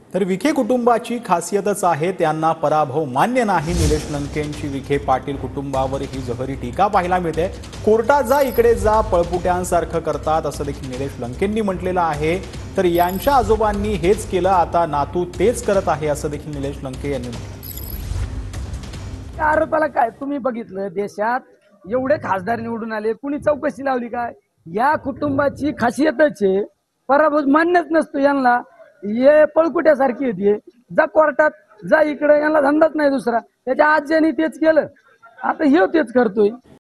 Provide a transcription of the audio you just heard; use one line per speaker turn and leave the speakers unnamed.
तर विखे कुटुंबाची खासियतच आहे त्यांना पराभव मान्य नाही। निलेश लंकेंची विखे पाटील कुटुंबावर ही जहरी टीका पाहायला मिळते। कोर्टात जा इकडे जा पळपुट्यांसारखं करतात असं देखील निलेश लंकेंनी म्हटलेलं आहे। तर यांच्या आजोबांनी हेच केलं, आता नातू तेच करत आहे असं देखील निलेश लंके यांनी म्हटलं।
आरोपाला काय तुम्ही बघितलं, देशात एवढे खासदार निवडून आले, कुणी चौकशी लावली काय? या कुटुंबाची खासियतच आहे पराभव मान्यच नसतो यांना। हे पळकुट्यासारखी येते, जा कोर्टात जा इकडे, यांना धंदाच नाही दुसरा। त्याच्या आज्याने तेच केलं, आता हे तेच करतोय।